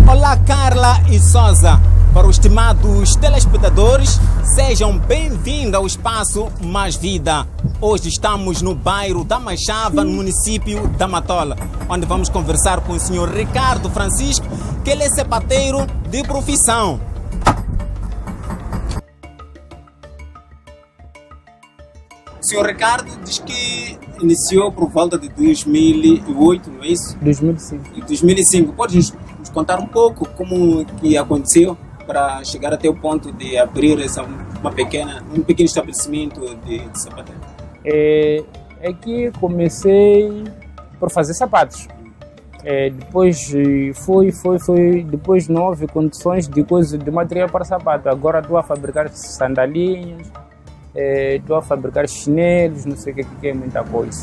Olá, Carla e Sousa. Para os estimados telespectadores, sejam bem-vindos ao espaço Mais Vida. Hoje estamos no bairro da Machava, no município da Matola, onde vamos conversar com o senhor Ricardo Francisco, que ele é sapateiro de profissão. O senhor Ricardo diz que iniciou por volta de 2008, não é isso? 2005. 2005. Pode nos contar um pouco como que aconteceu para chegar até o ponto de abrir um pequeno estabelecimento de sapateiro? É que comecei por fazer sapatos. Depois depois não houve condições de material para sapato. Agora estou a fabricar sandalinhas, estou a fabricar chinelos, não sei o que é muita coisa.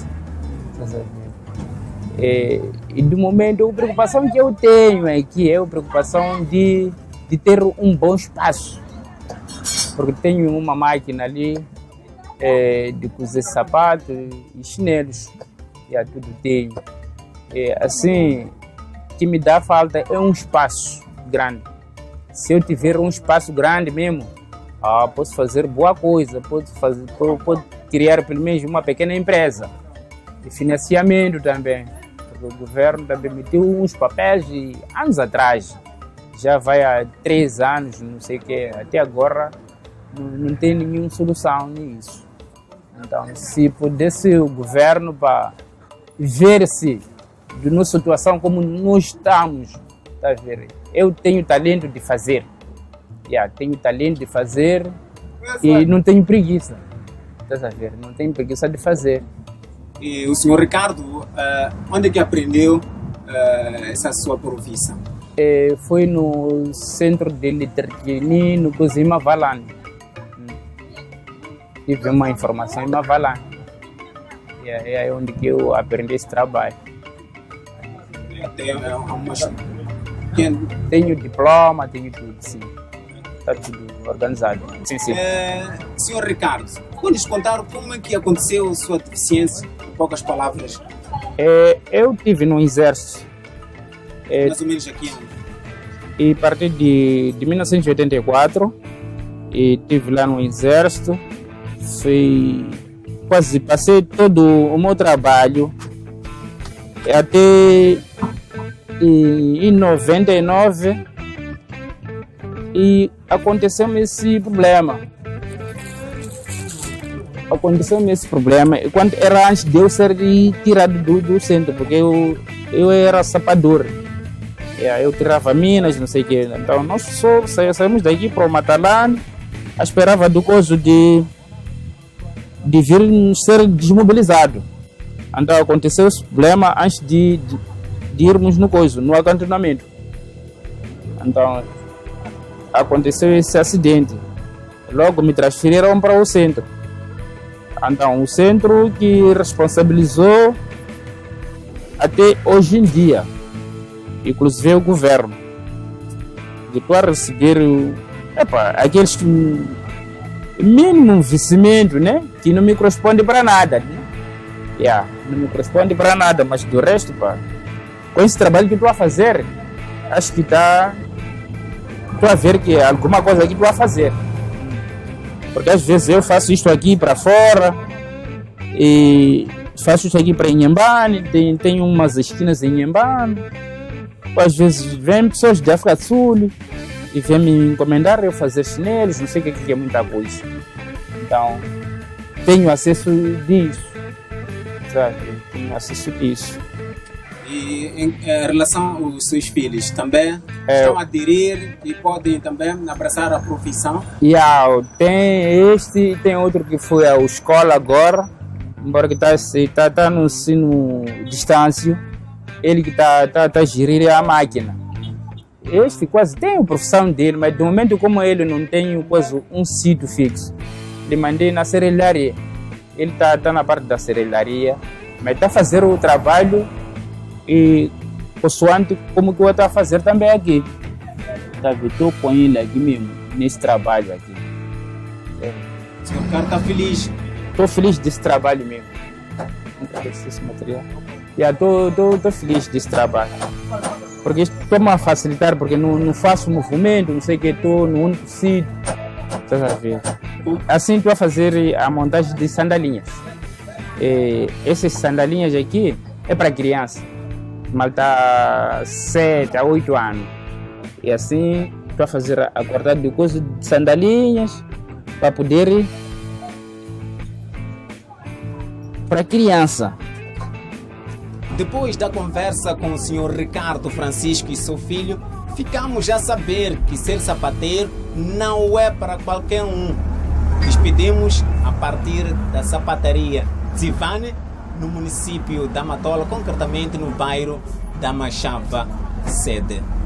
E do momento a preocupação que eu tenho é a preocupação de ter um bom espaço, porque tenho uma máquina ali de cozer sapatos e chinelos, tudo tenho. Assim, o que me dá falta é um espaço grande. Se eu tiver um espaço grande mesmo, posso fazer boa coisa, posso criar pelo menos uma pequena empresa de financiamento também, porque o governo também meteu uns papéis anos atrás. Já vai há 3 anos, não sei o que, até agora não tem nenhuma solução nisso. Então, se pudesse o governo para ver-se de nossa situação como nós estamos, tá vendo? Eu tenho talento de fazer, tenho talento de fazer e não tenho preguiça, tá vendo? Não tenho preguiça de fazer. E o senhor Ricardo, onde que aprendeu essa sua profissão? Foi no centro de Litrquini, no Cozima Valane. Tive uma informação em Mavalane. É onde que eu aprendi esse trabalho. Tenho diploma, tenho tudo, sim. Está tudo organizado. Sim, sim. Senhor Ricardo, pode nos contar como é que aconteceu a sua deficiência, em poucas palavras? Eu estive no exército. Mais ou menos aqui. E a partir de 1984, e estive lá no exército. Passei todo o meu trabalho até em 99 e aconteceu-me esse problema. E quando era antes de eu ser tirado do centro, porque eu era sapador. Eu tirava minas, não sei o que. Então nós só saímos daqui para o Matalane, esperava do coisa de vir ser desmobilizado. Então aconteceu esse problema antes de irmos no acantonamento. Então aconteceu esse acidente. Logo me transferiram para o centro. Então o centro que responsabilizou até hoje em dia, inclusive o governo, de para receber aqueles mínimo investimento, né? Que não me corresponde para nada, né? Não me corresponde para nada, mas do resto, com esse trabalho que estou a fazer, acho que estou a ver que alguma coisa aqui estou a fazer. Porque às vezes eu faço isto aqui para fora e faço isto aqui para Inhambane, tenho umas esquinas em Inhambane. Às vezes vêm pessoas de África do Sul e vem me encomendar eu fazer chinelos, não sei o que é muita coisa. Então, tenho acesso disso, sabe? Tenho acesso disso. E em relação aos seus filhos, também estão a aderir e podem também abraçar a profissão? Tem este e tem outro que foi à escola agora, embora que está no ensino distância, ele que está a gerir a máquina. Este quase tem a profissão dele, mas do momento como ele não tem quase um sítio fixo, lhe mandei na serralharia. Ele está na parte da serralharia, mas está a fazer o trabalho e consoante como que eu estou a fazer também aqui. Estou com ele aqui mesmo, nesse trabalho aqui. O senhor Ricardo está feliz? Estou feliz desse trabalho mesmo. Nunca esse material. Estou feliz desse trabalho. Porque isto toma a facilitar, porque não faço movimento, não sei o que, estou no único sítio. Estás a ver? Assim estou a fazer a montagem de sandalinhas. Essas sandalinhas aqui é para criança, malta 7 a 8 anos. E assim estou a fazer a cortada de coisa de sandalinhas para poder para criança. Depois da conversa com o Sr. Ricardo Francisco e seu filho, ficamos a saber que ser sapateiro não é para qualquer um. Despedimos a partir da sapataria Zivane, no município da Matola, concretamente no bairro da Machava, sede.